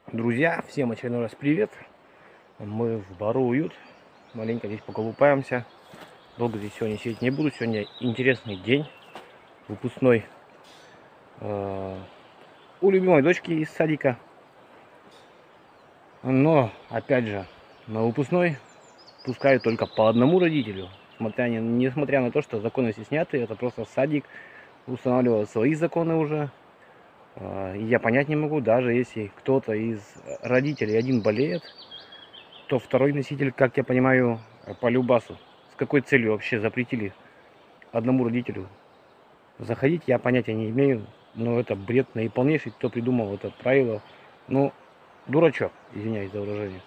Друзья, всем очередной раз привет. Мы в Бару Уют. Маленько здесь поколупаемся. Долго здесь сегодня сидеть не буду. Сегодня интересный день. Выпускной у любимой дочки из садика. Но, опять же, на выпускной пускают только по одному родителю. Несмотря на то, что законы все сняты, это просто садик устанавливает свои законы уже. Я понять не могу, даже если кто-то из родителей один болеет, то второй носитель, как я понимаю, по любасу. С какой целью вообще запретили одному родителю заходить, я понятия не имею. Но это бред наиполнейший, кто придумал это правило. Ну, дурачок, извиняюсь за выражение.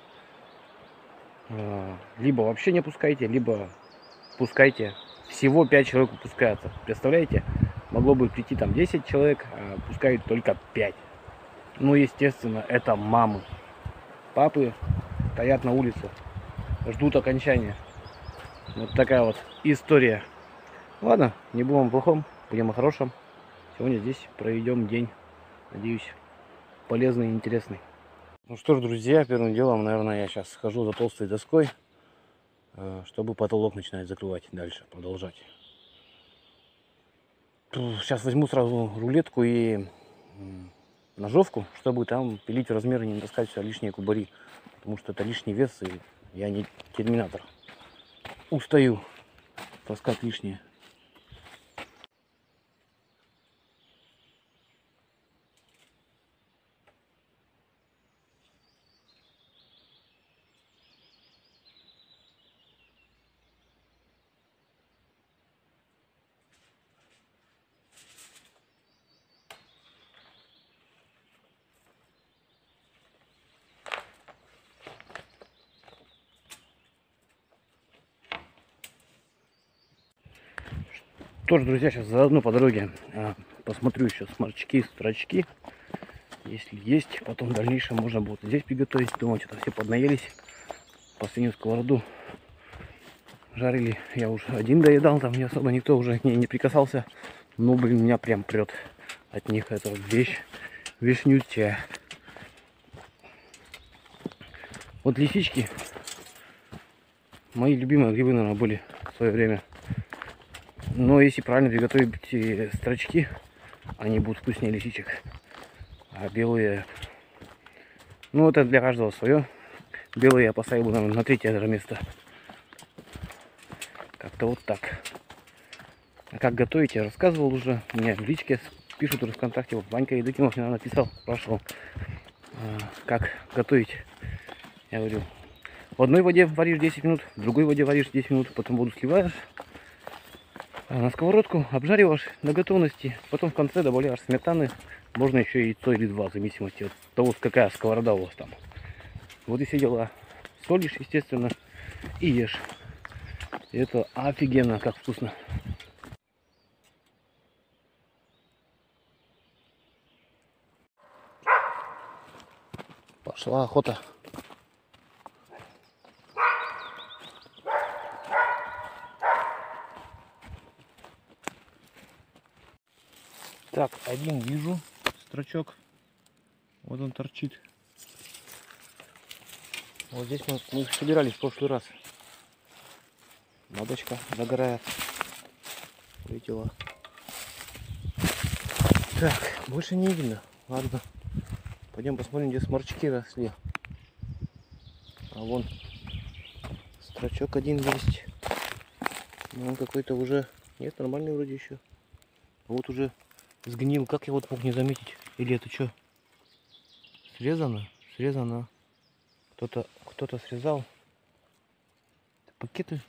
Либо вообще не пускайте, либо пускайте. Всего 5 человек выпускается. Представляете? Могло бы прийти там 10 человек, а пускают только 5. Ну, естественно, это мамы. Папы стоят на улице, ждут окончания. Вот такая вот история. Ладно, не будем о плохом, будем о хорошем. Сегодня здесь проведем день, надеюсь, полезный и интересный. Ну что ж, друзья, первым делом, наверное, я сейчас схожу за толстой доской, чтобы потолок начинать закрывать дальше, продолжать. Сейчас возьму сразу рулетку и ножовку, чтобы там пилить в размеры, не таскать все лишние кубари. Потому что это лишний вес, и я не терминатор. Устаю таскать лишнее. Тоже, друзья, сейчас заодно по дороге посмотрю еще сморчки, строчки. Если есть, потом в дальнейшем можно будет здесь приготовить. Думаю, что-то все поднаелись. Последнюю сковороду жарили. Я уже один доедал, там не особо никто уже не прикасался. Но, блин, меня прям прет от них. Это вишнючая. Вот лисички. Мои любимые грибы, наверное, были в свое время. Но если правильно приготовить строчки, они будут вкуснее лисичек. А белые, ну это для каждого свое. Белые я поставил, наверное, на третье даже место. Как-то вот так. А как готовить, я рассказывал уже. У меня в личке пишут уже ВКонтакте. Вот Ванька Едыкимов мне написал, спрашивал, как готовить. Я говорю, в одной воде варишь 10 минут, в другой воде варишь 10 минут, потом воду сливаешь. На сковородку обжариваешь до готовности, потом в конце добавляешь сметаны, можно еще яйцо или два, в зависимости от того, какая сковорода у вас там. Вот и все дела. Солишь, естественно, и ешь. И это офигенно, как вкусно. Пошла охота. Так, один вижу строчок. Вот он торчит. Вот здесь мы их собирались в прошлый раз. Бабочка загорает. Вылетела. Так, больше не видно. Ладно. Пойдем посмотрим, где сморчки росли. А вон строчок один есть. Но он какой-то уже... Нет, нормальный вроде еще. Вот уже сгнил. Как я вот мог не заметить? Или это что? Срезано? Срезано. Кто-то срезал. Это пакеты.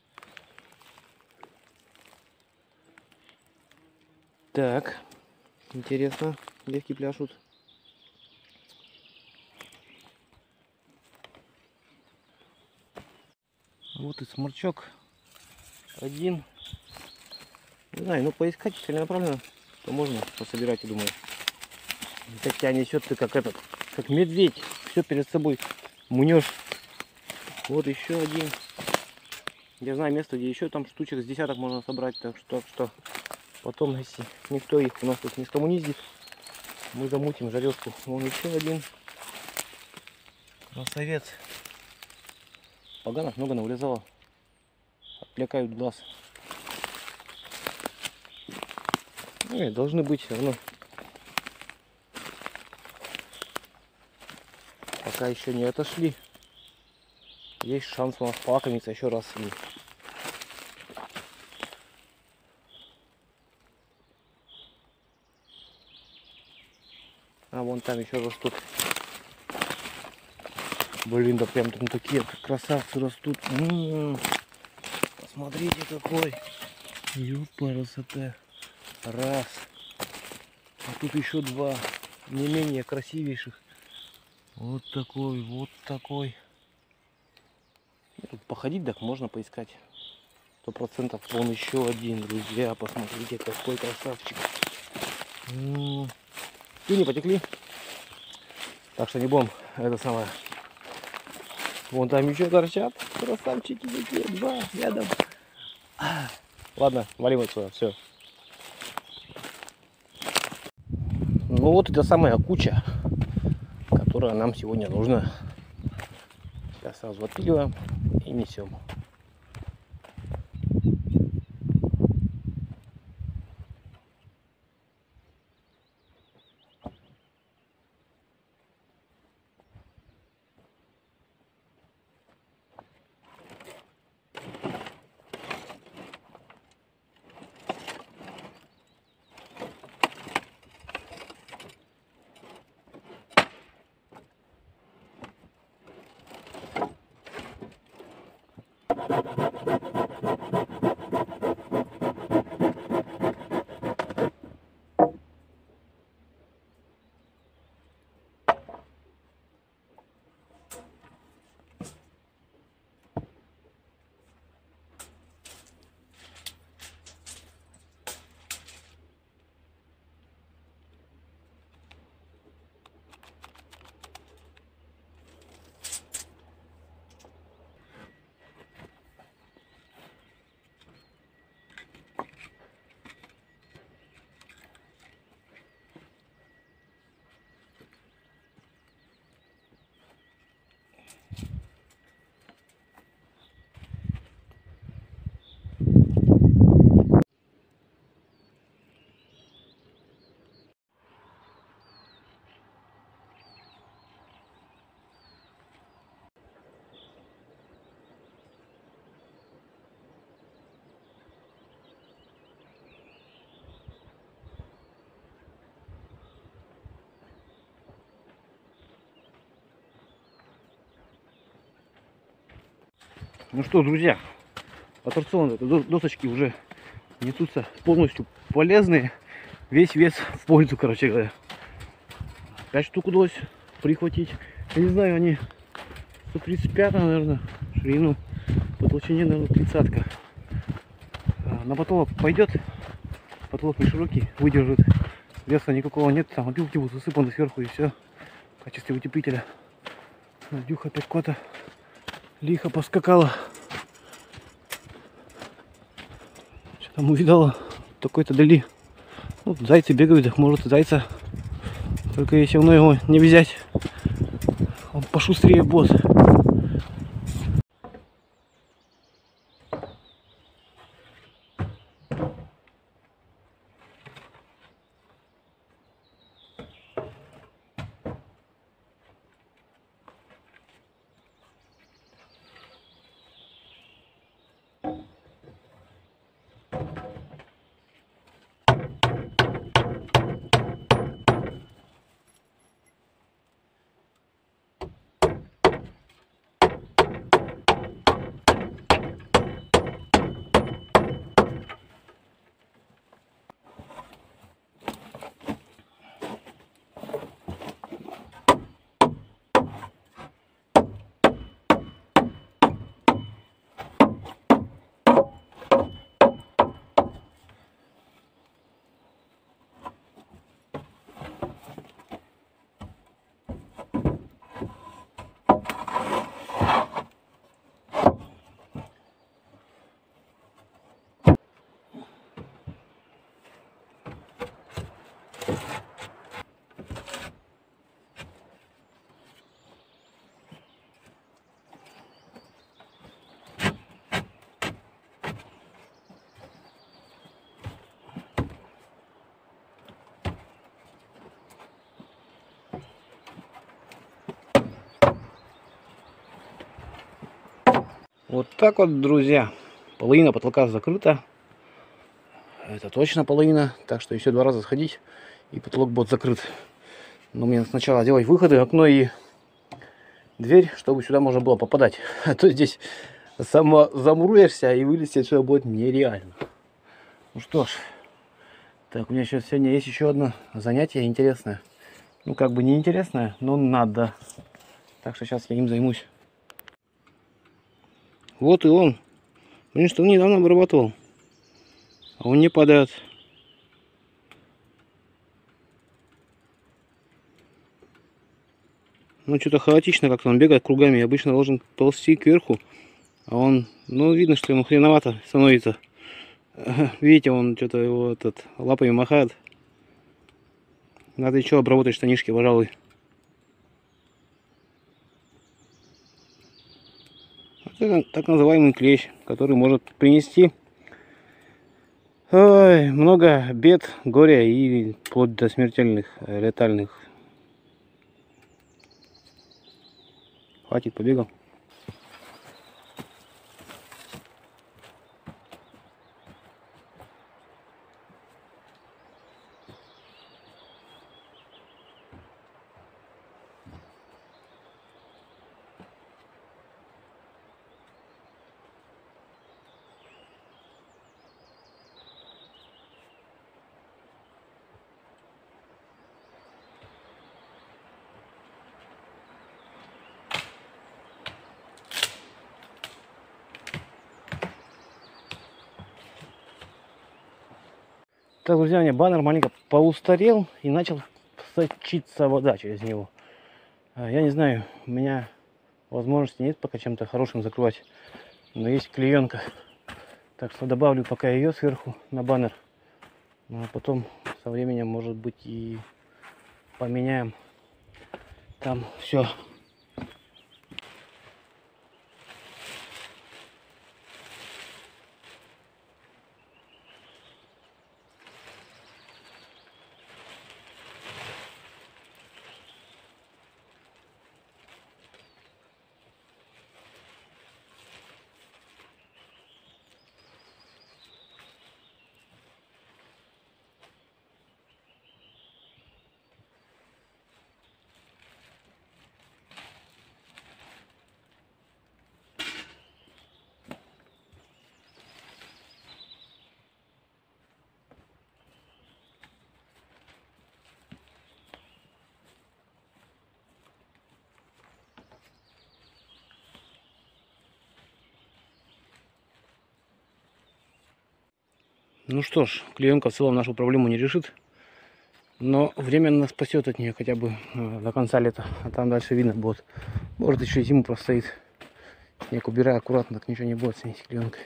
Так. Интересно. Девки пляшут. Вот и сморчок. Один. Не знаю, ну поискать целенаправленно, то можно пособирать, я думаю. Хотя несет ты как этот, как медведь. Все перед собой мнешь. Вот еще один. Я знаю место, где еще там штучек с десяток можно собрать. Так что потом, если никто их у нас тут не скоммуниздит, мы замутим жарежку. Вон еще один. Красавец. Поганок много навылезало. Отвлекают глаз. Ну, должны быть все равно. Пока еще не отошли. Есть шанс у нас полакомиться еще раз с ним. А вон там еще растут. Блин, да прям там такие красавцы растут. Посмотрите какой. Ёпарасоте. Раз. А тут еще два. Не менее красивейших. Вот такой, вот такой. Тут походить так можно поискать. 100%. Вон еще один, друзья. Посмотрите, какой красавчик. Тюни потекли. Так что не будем это самое. Вон там еще торчат. Красавчики такие. Два рядом. Ладно, валим отсюда. Все. Ну вот это самая куча, которая нам сегодня нужна. Сейчас сразу отпиливаем и несем. Ну что, друзья, аттракционные досочки уже несутся полностью полезные. Весь вес в пользу, короче говоря. 5 штук удалось прихватить. Я не знаю, они 135, наверное, ширину, по толщине, наверное, 30-ка. На потолок пойдет. Потолок не широкий, выдержит. Веса никакого нет, там опилки будут засыпаны сверху и все. В качестве утеплителя. Надюха опять куда-то лихо поскакала. Что там увидала? Такой-то дали. Вот зайцы бегают, может зайца. Только если мной его не взять, он пошустрее босс. Вот так вот, друзья. Половина потолка закрыта. Это точно половина. Так что еще 2 раза сходить, и потолок будет закрыт. Но мне сначала делать выходы, окно и дверь, чтобы сюда можно было попадать. А то здесь замуруешься, и вылезти отсюда будет нереально. Ну что ж. Так, у меня сейчас сегодня есть еще одно занятие интересное. Ну, как бы не интересное, но надо. Так что сейчас я им займусь. Вот и он. Блин, что он недавно обрабатывал. А он не падает. Ну, что-то хаотично как-то он бегает кругами. Я обычно должен ползти кверху. А он, ну, видно, что ему хреновато становится. Видите, он что-то его лапами махает. Надо еще обработать штанишки, пожалуй. Это так называемый клещ, который может принести много бед, горя и вплоть до смертельных, летальных. Хватит, побегал. Так, друзья, у меня баннер маленько поустарел и начал сочиться вода через него. Я не знаю, у меня возможности нет пока чем-то хорошим закрывать, но есть клеенка. Так что добавлю пока ее сверху на баннер. Ну, а потом со временем, может быть, и поменяем там все. Ну что ж, клеенка в целом нашу проблему не решит, но временно спасет от нее хотя бы до конца лета, а там дальше видно будет. Может, еще и зиму простоит. Снег убираю аккуратно, так ничего не будет с ней, с клеенкой.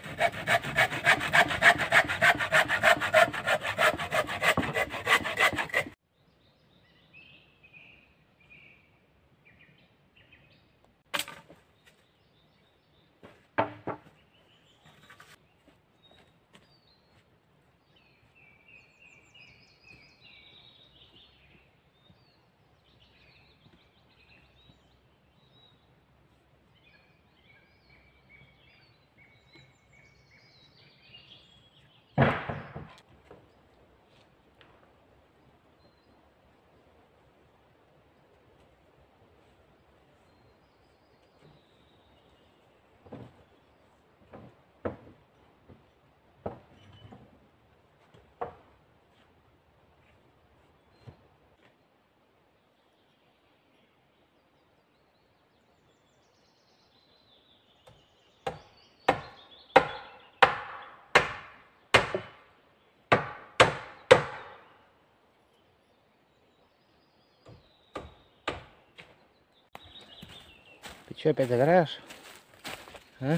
Ты что, опять загораешь? А?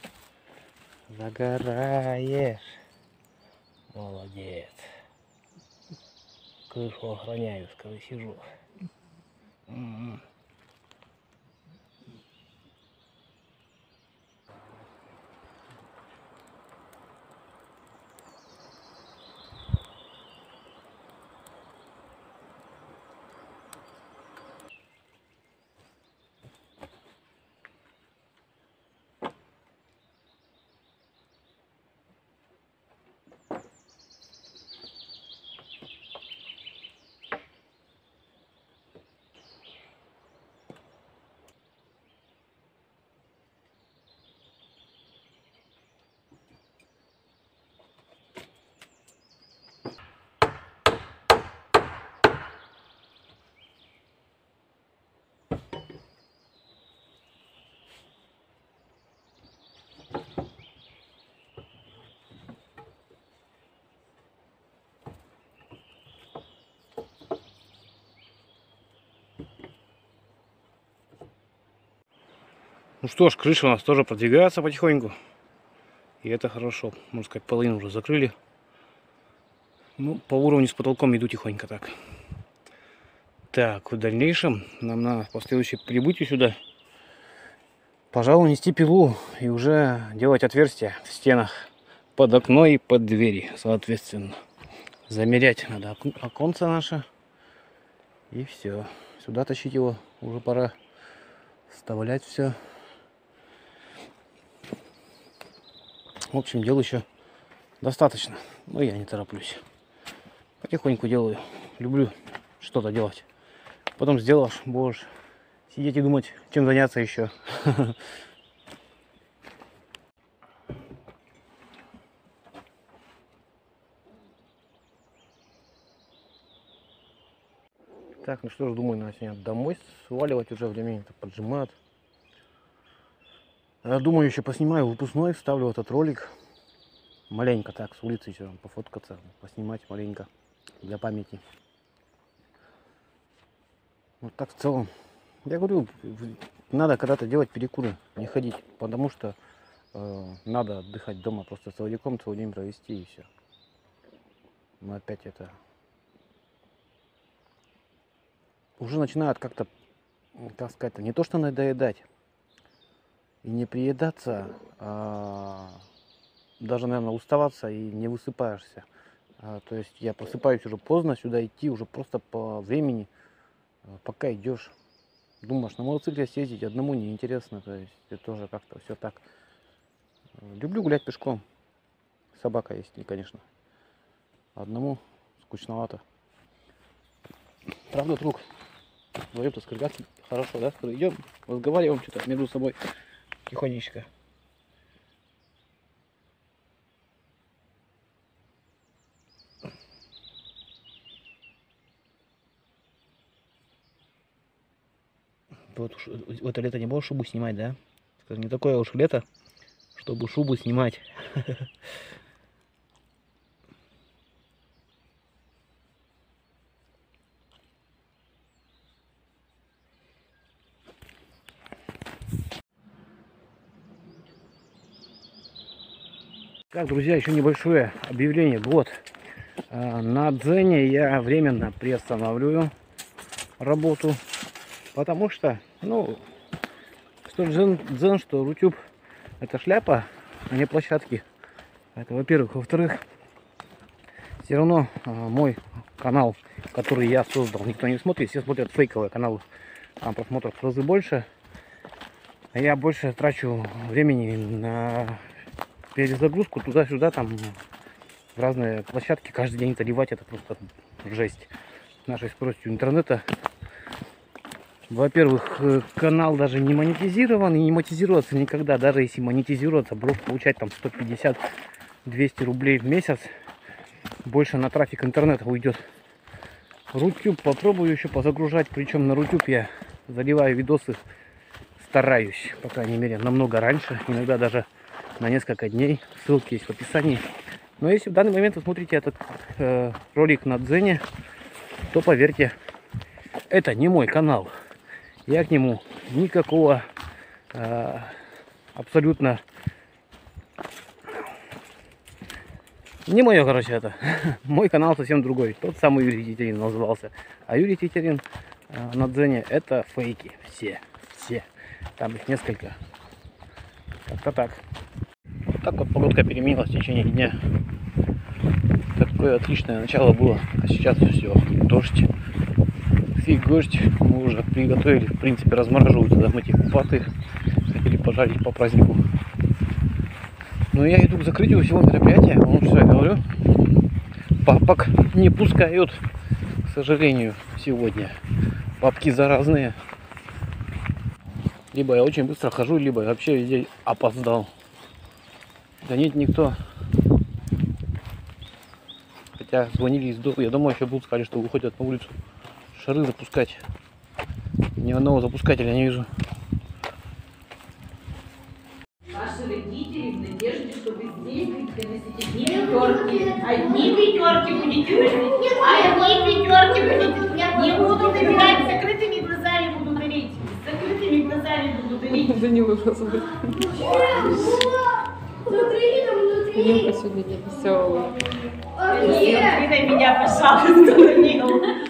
Загораешь. Молодец. Крышу охраняю, скажи, сижу. Ну что ж, крыша у нас тоже продвигается потихоньку. И это хорошо. Можно сказать, половину уже закрыли. Ну, по уровню с потолком иду тихонько так. Так, в дальнейшем нам надо по следующему прибытию сюда, пожалуй, нести пилу и уже делать отверстия в стенах под окно и под двери, соответственно. Замерять надо оконца наше. И все. Сюда тащить его уже пора. Вставлять все. В общем, дел еще достаточно. Но я не тороплюсь. Потихоньку делаю. Люблю что-то делать. Потом сделаешь, будешь сидеть и думать, чем заняться еще. Так, ну что ж, думаю, надо сегодня домой сваливать, уже времени-то поджимает. Думаю, еще поснимаю выпускной, вставлю этот ролик. Маленько так, с улицы еще пофоткаться, поснимать маленько для памяти. Вот так в целом. Я говорю, надо когда-то делать перекуры, не ходить, потому что надо отдыхать дома, просто с целый день провести и все. Но опять это уже начинают как-то, как сказать, не то что надоедать и не приедаться, а даже, наверное, уставаться и не высыпаешься. То есть я просыпаюсь уже поздно, сюда идти уже просто по времени, пока идешь. Думаешь, на мотоцикле съездить одному неинтересно, то есть это тоже как-то все так. Люблю гулять пешком. Собака есть, конечно. Одному скучновато. Правда, друг? Говорим-то с Кыргызом хорошо, да? Идем, разговариваем что-то между собой тихонечко. Вот уж в это лето не было шубу снимать, да? Скажи, не такое уж лето, чтобы шубу снимать. Так, друзья, еще небольшое объявление. Вот, на Дзене я временно приостанавливаю работу, потому что, ну, что Дзен, что Рутюб — это шляпа, а не площадки. Это, во-первых. Во-вторых, все равно мой канал, который я создал, никто не смотрит. Все смотрят фейковые каналы, там просмотров в разы больше. А я больше трачу времени на перезагрузку туда-сюда, там в разные площадки. Каждый день заливать — это просто жесть. С нашей скоростью интернета. Во-первых, канал даже не монетизирован и не монетизируется никогда. Даже если монетизироваться, буду получать там 150-200 рублей в месяц. Больше на трафик интернета уйдет. Рутюб попробую еще позагружать. Причем на Рутюб я заливаю видосы, стараюсь, по крайней мере, намного раньше. Иногда даже на несколько дней. Ссылки есть в описании. Но если в данный момент вы смотрите этот ролик на Дзене, то поверьте, это не мой канал. Я к нему никакого абсолютно... Не мое, короче, это. Мой канал совсем другой. Тот самый Юрий Тетерин назывался. А Юрий Тетерин на Дзене — это фейки. Все. Там их несколько. Как-то так. Вот так вот погодка переменилась в течение дня. Такое отличное начало было. А сейчас все. Дождь. Фиг дождь. Мы уже приготовили. В принципе, размораживают там эти купаты. Хотели пожарить по празднику. Но я иду к закрытию всего мероприятия. Вот что я говорю. Папок не пускают, к сожалению, сегодня. Папки заразные. Либо я очень быстро хожу, либо я вообще везде опоздал. Да нет, никто. Хотя звонили из дома. Я думаю, еще будут сказать, что выходят на улицу шары запускать. Ни одного запускателя не вижу. Ваши родители в надежде, что вы здесь будете носить одни пятерки. Одни пятерки будете носить. Одни пятерки будете. Не буду добирать, с закрытыми глазами буду дарить. С закрытыми глазами буду дарить. Данила просто. Данилка сегодня не веселый. Данил, ты на меня, пожалуйста, Данил.